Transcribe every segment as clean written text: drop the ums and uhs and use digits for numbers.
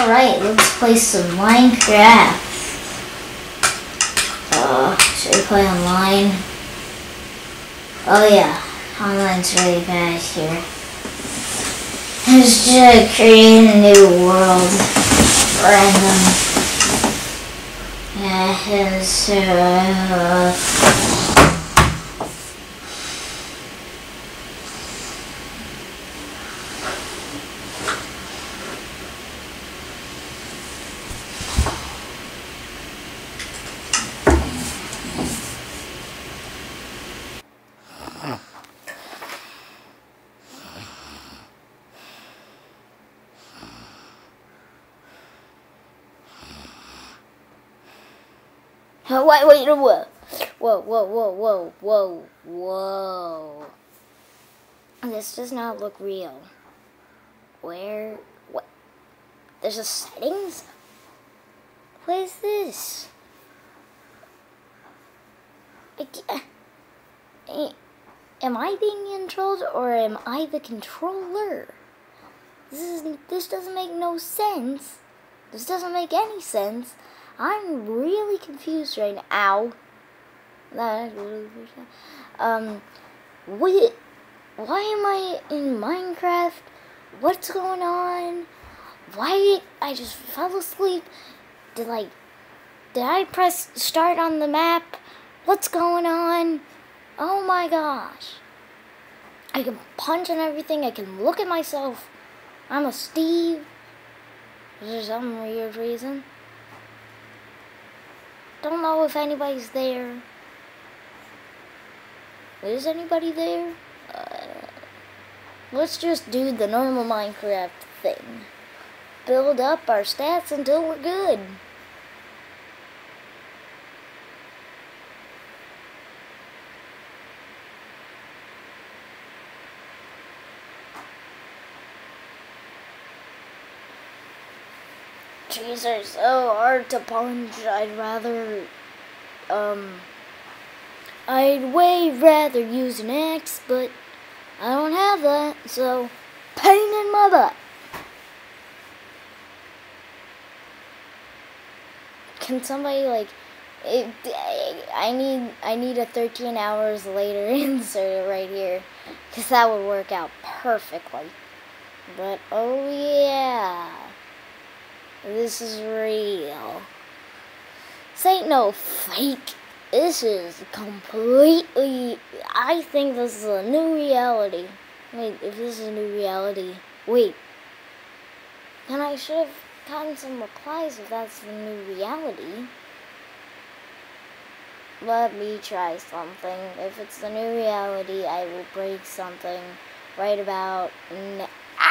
Alright, let's play some Minecraft. Should we play online? Oh yeah, online's really bad here. Let's just create a new world. Random. Wait, whoa. This does not look real. What? There's a settings? What is this? Am I being controlled or am I the controller? This doesn't make no sense. This doesn't make any sense. I'm really confused right now. Ow. That really wait. Why am I in Minecraft? What's going on? Why I just fell asleep? Did I press start on the map? What's going on? Oh my gosh. I can punch and everything. I can look at myself. I'm a Steve. Is there some weird reason? Don't know if anybody's there. Is anybody there? Let's just do the normal Minecraft thing. Build up our stats until we're good. Jeez, they're so hard to punch. I'd way rather use an axe, but I don't have that, so pain in my butt. Can somebody I need a 13 hours later insert right here, because that would work out perfectly. But oh yeah. This is real. This ain't no fake. This is completely... I think this is a new reality. Wait, if this is a new reality... Wait. Then I should have gotten some replies if that's the new reality. Let me try something. If it's the new reality, I will break something right about now.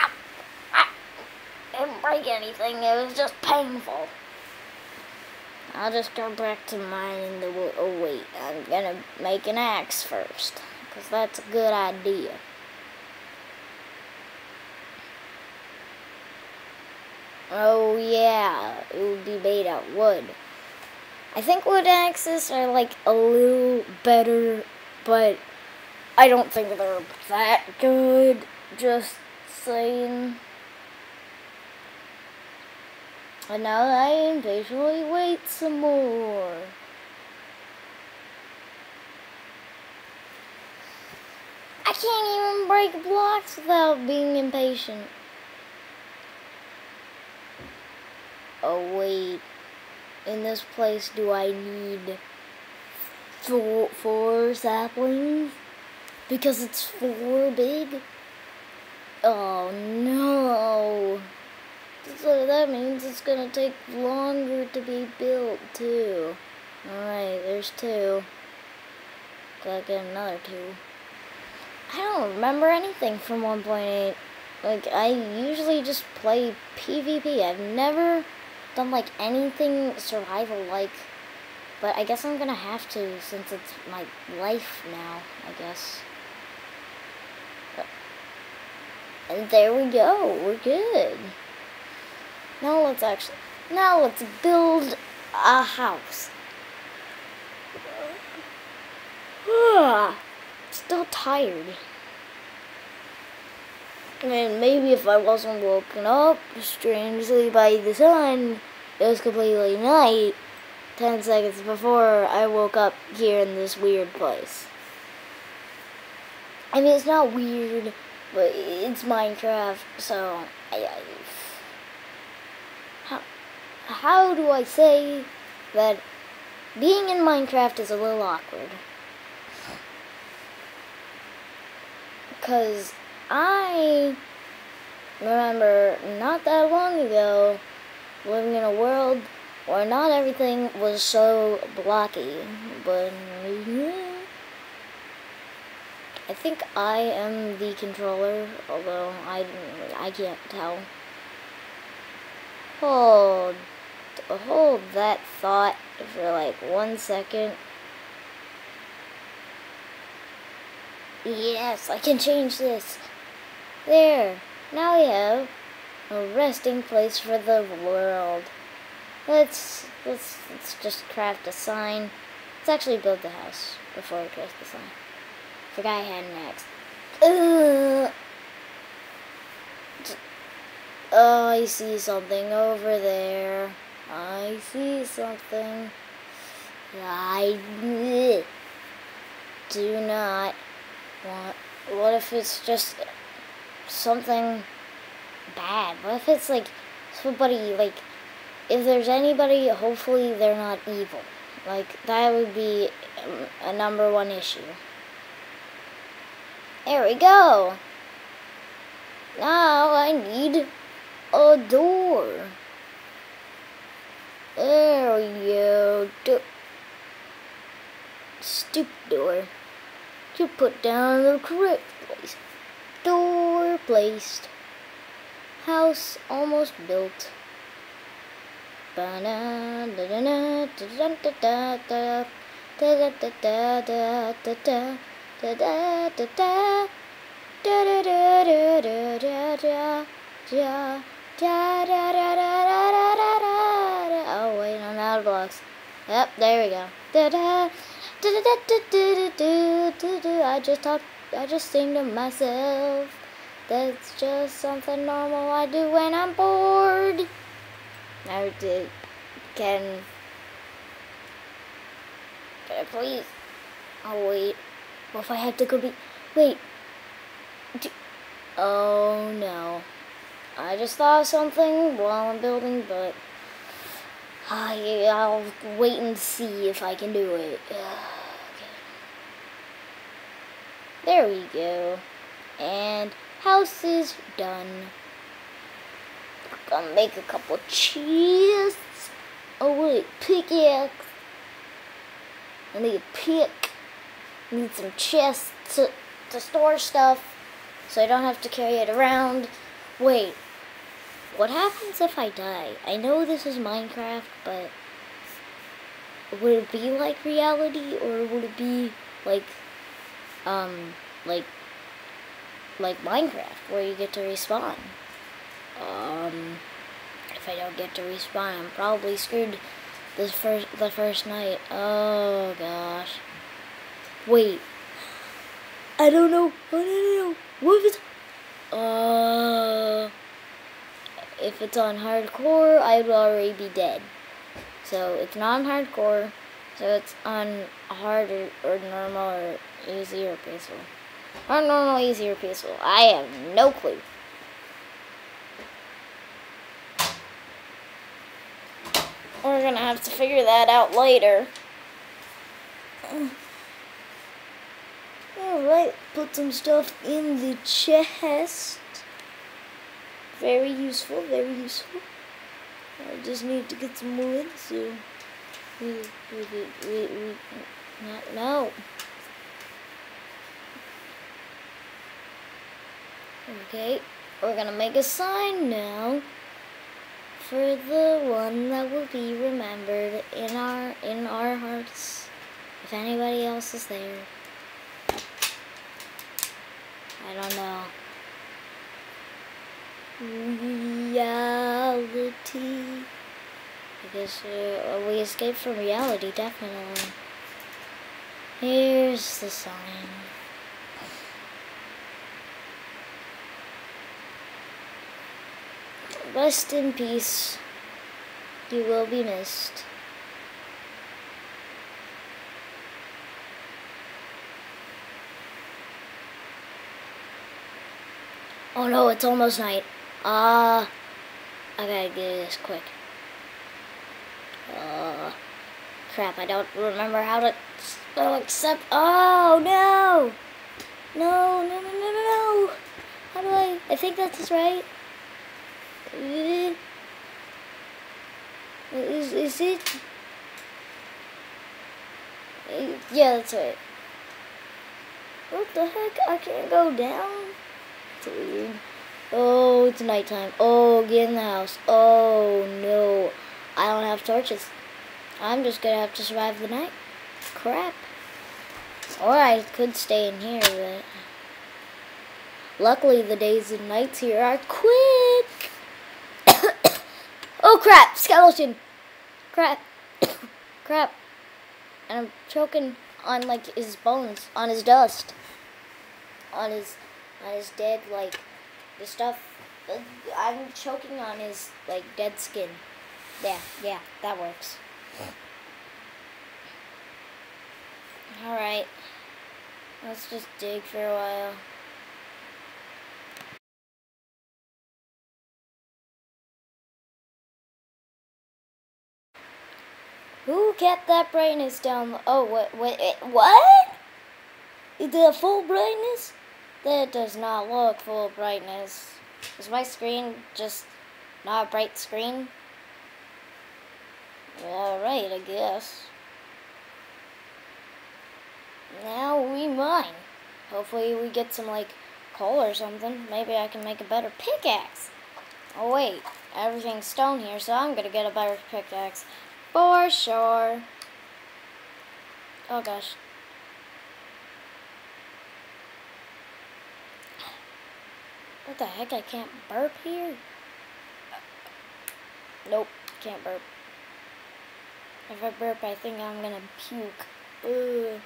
I didn't break anything, it was just painful. I'll just go back to mining the wood. Oh wait, I'm gonna make an axe first, because that's a good idea. Oh yeah, it would be made out of wood. I think wood axes are a little better, but I don't think they're that good, just saying. And now I impatiently wait some more. I can't even break blocks without being impatient. Oh wait, in this place do I need four saplings? Because it's 4 big? Oh no. So that means it's gonna take longer to be built too. Alright, there's 2. Gotta get another 2. I don't remember anything from 1.8. I usually just play PvP. I've never done anything survival-like. But I guess I'm gonna have to since it's my life now, I guess. And there we go, we're good. Now let's build a house. Still tired. And maybe if I wasn't woken up strangely by the sun, it was completely night 10 seconds before I woke up here in this weird place. I mean, it's not weird, but it's Minecraft, so how do I say that being in Minecraft is a little awkward? Because I remember not that long ago living in a world where not everything was so blocky, but I think I am the controller, although I can't tell. Hold that thought for like 1 second. Yes, I can change this. There, now we have a resting place for the world. Let's just craft a sign. Let's actually build the house before we craft the sign. Forgot I had an axe. Oh, I see something over there. I see something. I do not want. What if it's just something bad? What if it's like somebody, like, if there's anybody, hopefully they're not evil. Like, that would be a #1 issue. There we go. Now I need a door. There we go. Stupid door. You put down the correct place. Door placed. House almost built. Oh wait, I'm out of blocks. Yep, there we go. I just sing to myself. That's just something normal I do when I'm bored. Can I please? Oh wait. What if I have to go wait. Oh no. I just thought of something while I'm building, but I'll wait and see if I can do it. Okay. There we go. And house is done. Gonna make a couple chests. Oh wait, pickaxe. I need a pick. Need some chests to store stuff so I don't have to carry it around. Wait, what happens if I die? I know this is Minecraft, but would it be like reality, or would it be like Minecraft where you get to respawn? If I don't get to respawn, I'm probably screwed the first night. Oh gosh. Wait. I don't know. What if it's on hardcore, I would already be dead. So it's not on hardcore, so it's on hard or normal or easy or peaceful. Or normal, easy, or peaceful. I have no clue. We're gonna have to figure that out later. Alright, put some stuff in the chest. Very useful, very useful. I just need to get some wood, so no. Okay, we're gonna make a sign now for the one that will be remembered in our hearts, if anybody else is there. I don't know. Reality. I guess we escaped from reality, definitely. Here's the sign. Rest in peace. You will be missed. Oh no, it's almost night. I gotta do this quick. Crap, I don't remember how to accept. Oh no! No, no, no, no, no, no! How do I think that's right. Is it? Yeah, that's right. What the heck? I can't go down? It's weird. Oh, it's nighttime. Oh, get in the house. Oh, no. I don't have torches. I'm just gonna have to survive the night. Crap. Or I could stay in here, but... Luckily, the days and nights here are quick. Oh, crap. Skeleton. Crap. Crap. And I'm choking on, like, his bones. On his dust. On his dead, like, the stuff. I'm choking on his, like, dead skin. Yeah, that works. Alright. Let's just dig for a while. Who kept that brightness down? Oh, what? Is it full brightness? That does not look full brightness. Is my screen just not a bright screen? Alright, I guess. Now we mine. Hopefully we get some, like, coal or something. Maybe I can make a better pickaxe. Oh, wait. Everything's stone here, so I'm gonna get a better pickaxe. For sure. Oh, gosh. What the heck? I can't burp here? Nope, can't burp. If I burp, I think I'm gonna puke. Ugh.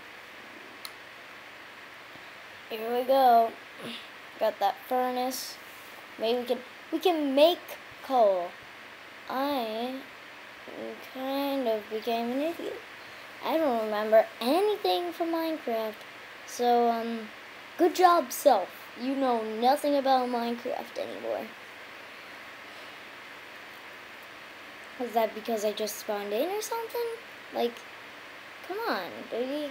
Here we go. Got that furnace. Maybe we can make coal. I kind of became an idiot. I don't remember anything from Minecraft. So, good job, self. You know nothing about Minecraft anymore. Is that because I just spawned in or something? Like, come on, baby.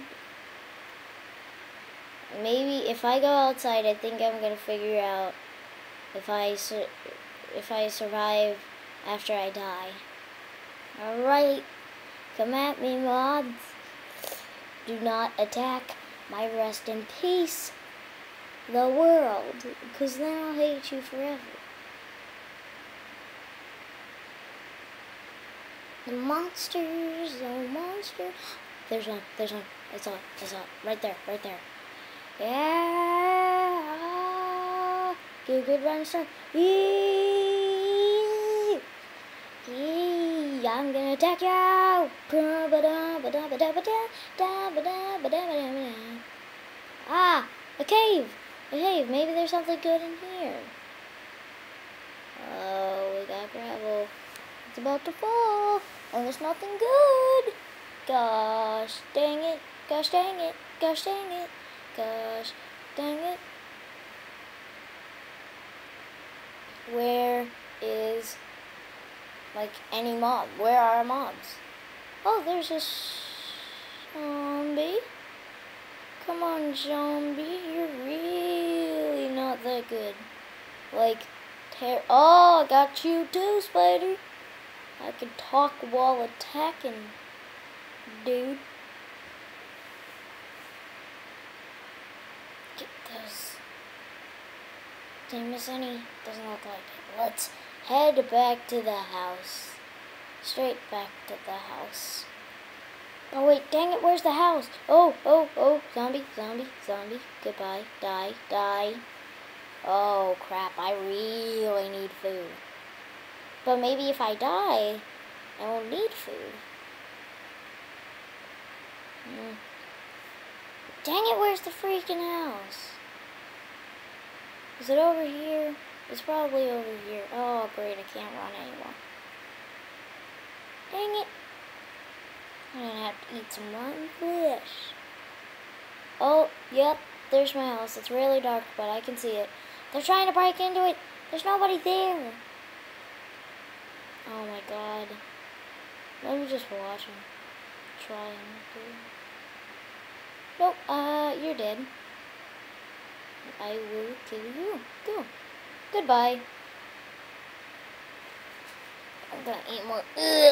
Maybe if I go outside, I think I'm gonna figure out if I survive after I die. Alright, come at me, mobs. Do not attack my rest in peace, the world, because then I'll hate you forever. The monsters, the monster. There's one. It's on, right there. Yeah. Get a good run, sir. Yee. I'm gonna attack you. Ah, a cave. Maybe there's something good in here. Oh, we got gravel. It's about to fall, and there's nothing good. Gosh dang it. Where is, like, any mob? Where are our mobs? Oh, there's a zombie. Come on, zombie. You're really not that good. Like, oh, I got you too, spider. I can talk while attacking, dude. Get those. Didn't miss any. Doesn't look like it. Let's head back to the house. Straight back to the house. Oh wait, dang it, where's the house? Oh, zombie. Goodbye. Die. Oh crap, I really need food. But maybe if I die, I won't need food. Dang it, where's the freaking house? Is it over here? It's probably over here. Oh, great, I can't run anymore. Dang it. I'm gonna have to eat some rotten flesh. Oh, yep, there's my house. It's really dark, but I can see it. They're trying to break into it. There's nobody there. Oh my god. Let me just watch them. Trying to. Nope, you're dead. I will kill you. Go. Goodbye. I'm gonna eat more.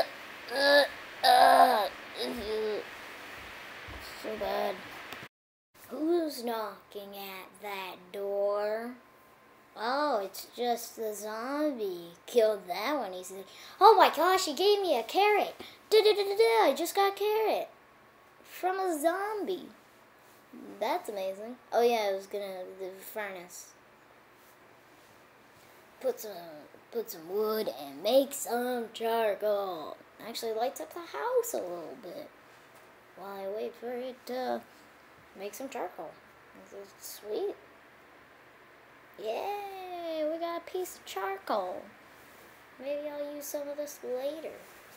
So bad. Who's knocking at that door? Oh, it's just the zombie. Killed that one easily. Oh my gosh, he gave me a carrot. I just got a carrot. From a zombie. That's amazing. Oh yeah, I was gonna the furnace. Put some wood and make some charcoal. Actually lights up the house a little bit while I wait for it to make some charcoal. This is sweet. Yay, we got a piece of charcoal. Maybe I'll use some of this later.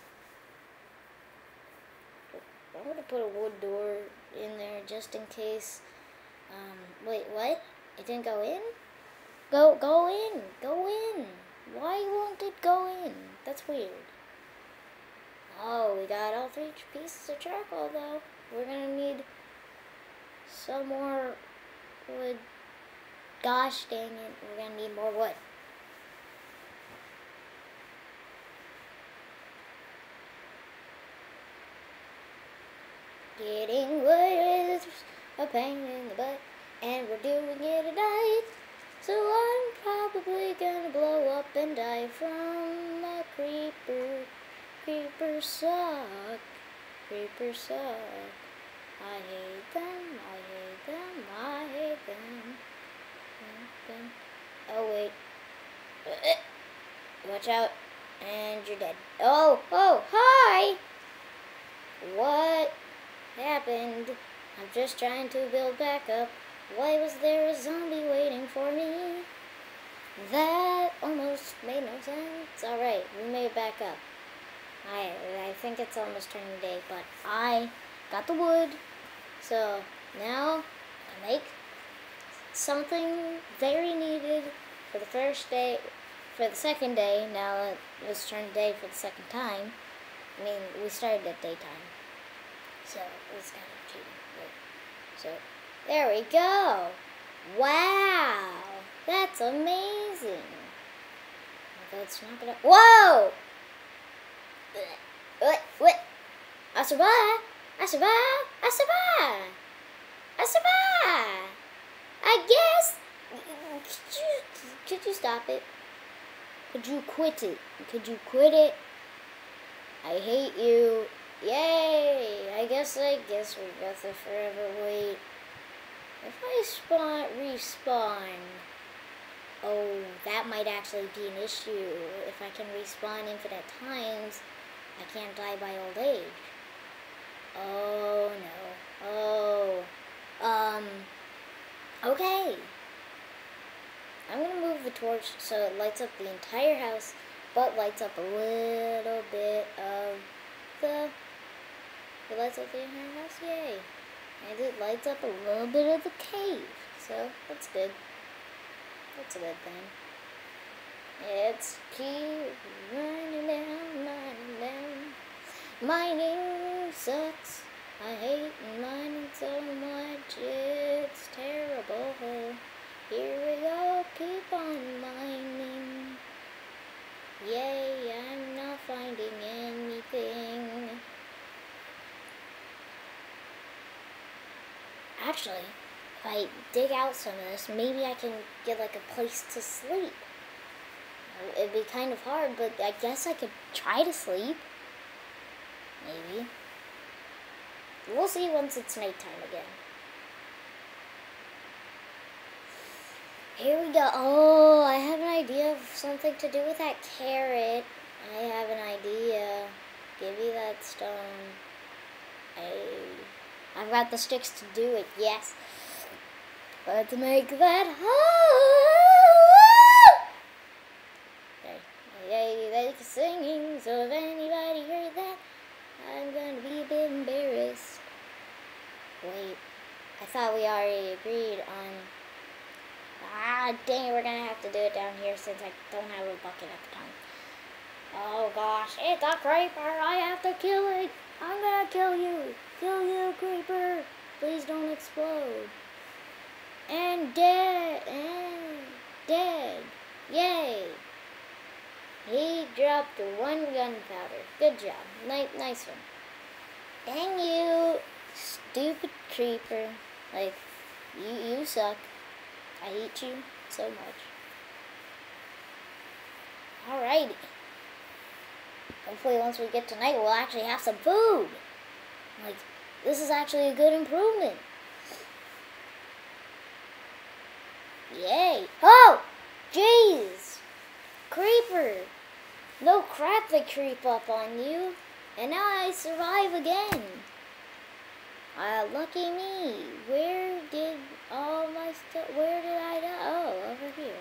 I'm gonna put a wood door in there just in case. Wait, what? It didn't go in? Go in. Why won't it go in? That's weird. Oh, we got all 3 pieces of charcoal though. We're gonna need some more wood. Gosh dang it, we're gonna need more wood. Getting wood is a pain in the butt, and we're doing it at night. So I'm probably gonna blow up and die from a creeper. Creepers suck. Creepers suck. I hate them. I hate them. I hate them. Oh wait. Watch out. And you're dead. Oh, hi! What happened? I'm just trying to build back up. Why was there a zombie waiting for me? That almost made no sense. Alright, we made it back up. I think it's almost turning day, but I got the wood. So now I make something very needed for the first day, for the second day. Now it was turned day for the second time. I mean, we started at daytime. So it was kind of cheating. So there we go. Wow, that's amazing. Although it's not gonna. Whoa! What? I survived. I survived. I survived. I survived. I guess. Could you stop it? Could you quit it? Could you quit it? I hate you. Yay! I guess we got the forever wait. If I respawn, oh, that might actually be an issue. If I can respawn infinite times, I can't die by old age. Oh no. Okay. I'm gonna move the torch so it lights up the entire house, but lights up a little bit of it lights up the entire house, yay. And it lights up a little bit of the cave, so that's good. That's a good thing. It's keep running down. Mining sucks. I hate mining so much, it's terrible. Here we go, keep on mining. Yay, I'm not finding anything. Actually, if I dig out some of this, maybe I can get like a place to sleep. It'd be kind of hard, but I guess I could try to sleep. Maybe. We'll see once it's nighttime again. Here we go. Oh, I have an idea of something to do with that carrot. I have an idea. Give me that stone. I've got the sticks to do it, yes. Let's make that hole. I like singing, so if anybody heard that, I'm gonna be a bit embarrassed. Wait, I thought we already agreed on... Ah, dang it, we're gonna have to do it down here since I don't have a bucket at the time. Oh gosh, it's a creeper, I have to kill it. I'm gonna kill you. Kill you, creeper. Please don't explode. And dead, and dead. Yay. He dropped 1 gunpowder. Good job. Nice one. Dang you, stupid creeper. Like, you suck. I hate you so much. Alrighty. Hopefully once we get to night, we'll actually have some food. Like, this is actually a good improvement. Yay. Oh! Jeez! Creeper! No crap, they creep up on you. And now I survive again. Lucky me. Where did all my stuff... Where did I die? Oh, over here.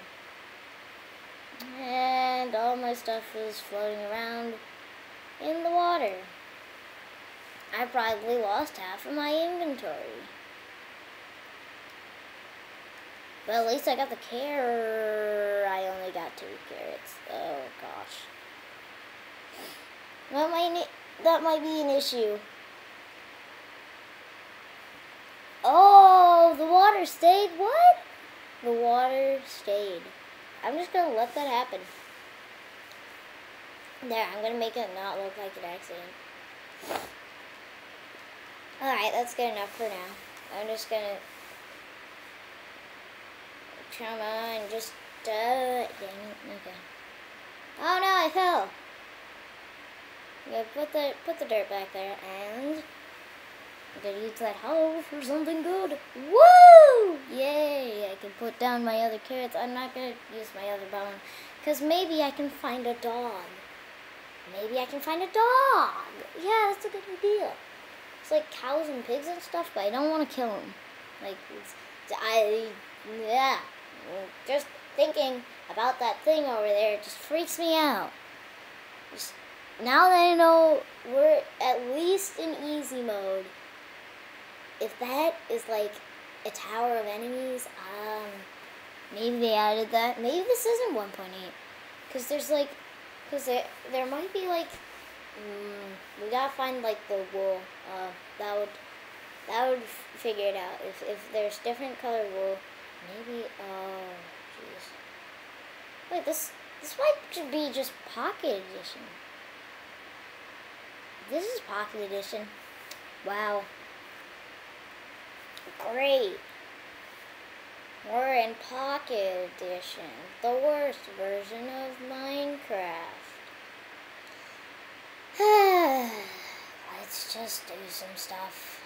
And all my stuff is floating around in the water. I probably lost half of my inventory. But at least I got the carrot. I only got 2 carrots. Oh gosh. That might be an issue. Oh, the water stayed? What? The water stayed. I'm just gonna let that happen. There, I'm gonna make it not look like an accident. Alright, that's good enough for now. I'm just gonna... Come on, just... Dang it, okay. Oh no, I fell! Yeah, put the dirt back there, and... I'm gonna use that hoe for something good. Woo! Yay! I can put down my other carrots. I'm not gonna use my other bone, because maybe I can find a dog. Maybe I can find a dog! Yeah, that's a good idea. It's like cows and pigs and stuff, but I don't want to kill them. Like, yeah. Just thinking about that thing over there just freaks me out. Now that I know we're at least in easy mode, if that is like a tower of enemies, maybe they added that. Maybe this isn't 1.8, because there's like, there might be like, we gotta find like the wool. That would figure it out. If there's different colored wool, maybe. Oh, jeez. Wait, this might be just Pocket Edition. This is Pocket Edition. Wow. Great. We're in Pocket Edition, the worst version of Minecraft. Let's just do some stuff.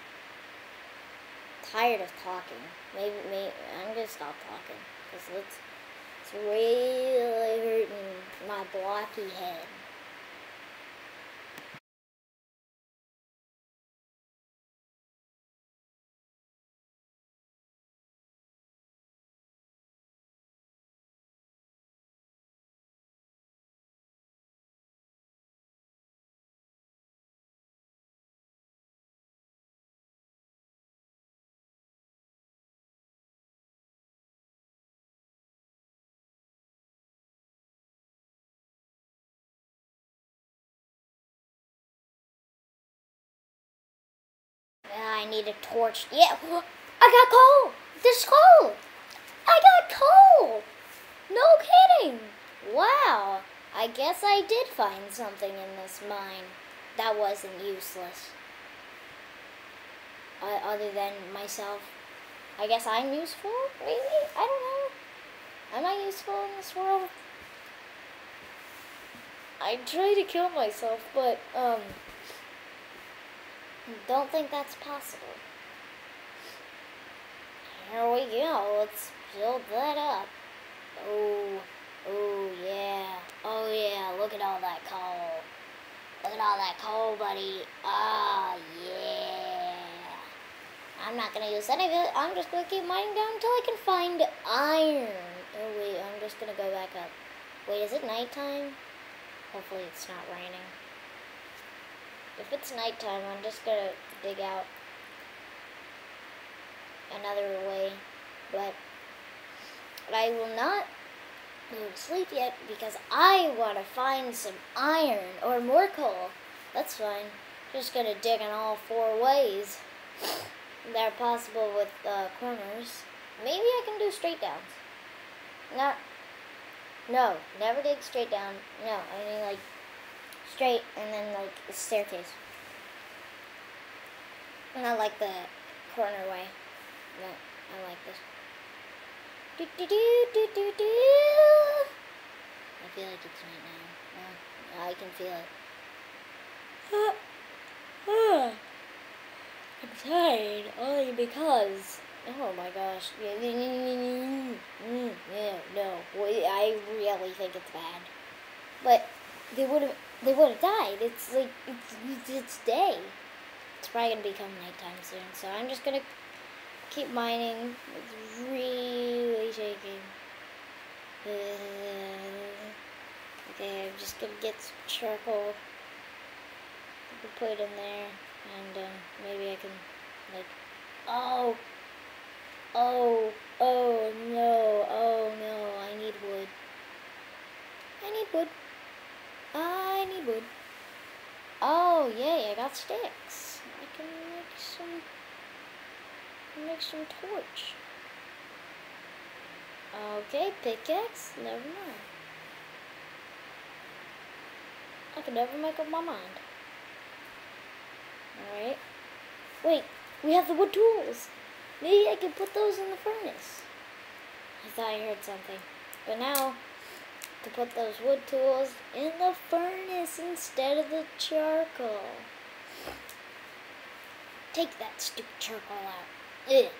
Tired of talking. Maybe I'm gonna stop talking because it's really hurting my blocky head. I need a torch. Yeah, I got coal. There's coal. I got coal. No kidding. Wow. I guess I did find something in this mine that wasn't useless. Other than myself. I guess I'm useful, maybe? I don't know. Am I useful in this world? I try to kill myself, but, don't think that's possible. Here we go. Let's build that up. Oh yeah. Oh yeah. Look at all that coal. Look at all that coal, buddy. Ah, yeah. I'm not gonna use any of it. I'm just gonna keep mining down until I can find iron. Oh wait, I'm just gonna go back up. Wait, is it nighttime? Hopefully it's not raining. If it's nighttime, I'm just gonna dig out another way. But I will not go to sleep yet because I want to find some iron or more coal. That's fine. Just gonna dig in all 4 ways that are possible with corners. Maybe I can do straight downs. No, never dig straight down. No, I mean like straight and then like a staircase. Not like the corner way. No, I like this. Do do do do do do. I feel like it's right now. No, I can feel it. I'm tired only because. Oh my gosh. Yeah, no. I really think it's bad. But they would have died. It's like it's day. It's probably gonna become nighttime soon. So I'm just gonna keep mining. It's really shaking. Okay, I'm just gonna get some charcoal. Put it in there, and maybe I can like. Oh no! I need wood. I need wood. Oh yay! I got sticks. I can make some torch. Okay, pickaxe. Never mind. I can never make up my mind. Alright. Wait, we have the wood tools. Maybe I can put those in the furnace. I thought I heard something. But now, to put those wood tools in the furnace instead of the charcoal. Take that stupid charcoal out. Ugh.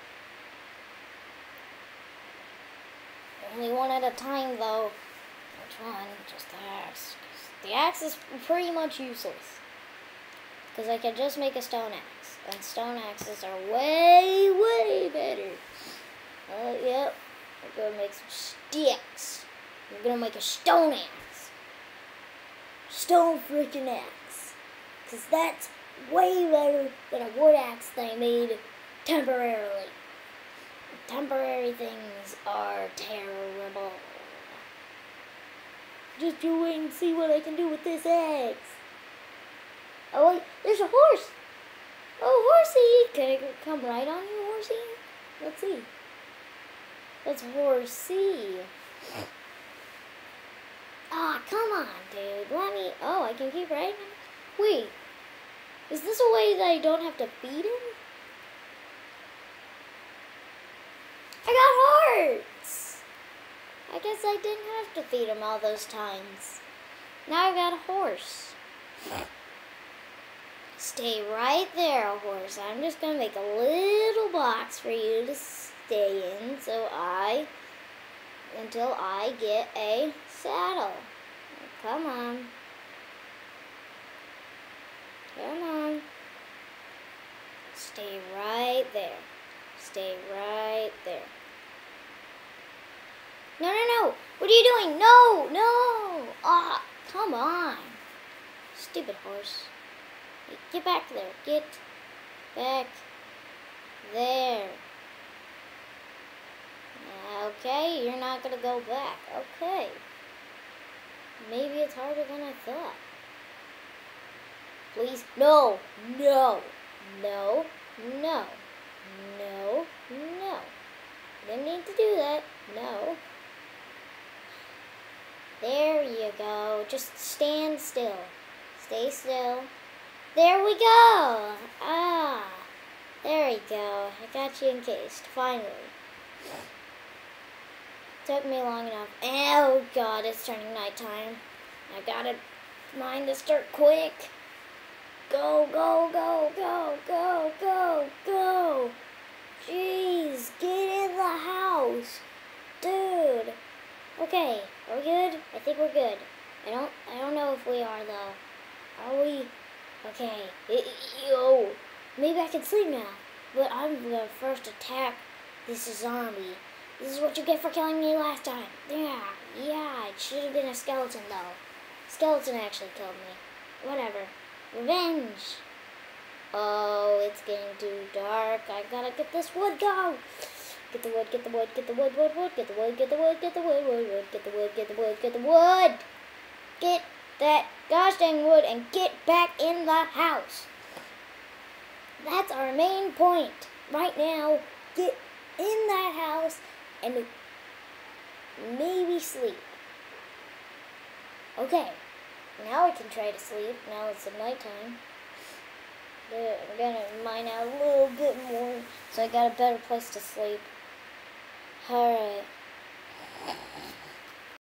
Only one at a time, though. Which one? Just the axe. The axe is pretty much useless. Because I can just make a stone axe. And stone axes are way better. Yep. I'm going to make some sticks. I'm going to make a stone axe. Stone freaking axe. Because that's way better than a wood axe that I made temporarily. Temporary things are terrible. Just you wait and see what I can do with this axe. Oh wait, there's a horse. Oh, horsey. Can I come right on you, horsey? Let's see. That's horsey. Ah, come on, dude. Let me. Oh, I can keep riding him. Wait, is this a way that I don't have to feed him? I got hearts. I guess I didn't have to feed him all those times. Now I got a horse. Stay right there, horse. I'm just going to make a little box for you to stay in until I get a saddle. Come on. Come on. Stay right there. Stay right there. No. What are you doing? No. Ah, come on. Stupid horse. Get back there. Get back there. Okay, you're not going to go back. Okay. Maybe it's harder than I thought. Please. No. Didn't need to do that. No. There you go. Just stand still. Stay still. There we go. Ah. There we go. I got you encased. Finally. Took me long enough. Oh god, it's turning nighttime. I gotta mine this dirt quick. Go. Jeez, get in the house. Dude. Okay, are we good? I think we're good. I don't know if we are though. Are we? Okay. Maybe I can sleep now. But I'm gonna first attack this zombie. This is what you get for killing me last time. Yeah. Yeah, it should have been a skeleton though. Skeleton actually killed me. Whatever. Revenge. Oh, it's getting too dark. I gotta get this wood. Go! Get the wood, get the wood, get the wood, wood, get the wood, get the wood, get the wood, wood, get the wood, get the wood, get the wood. Get that gosh dang wood and get back in the house. That's our main point right now. Get in that house and maybe sleep. Okay, now I can try to sleep. Now it's nighttime. I'm gonna mine out a little bit more so I got a better place to sleep. Alright.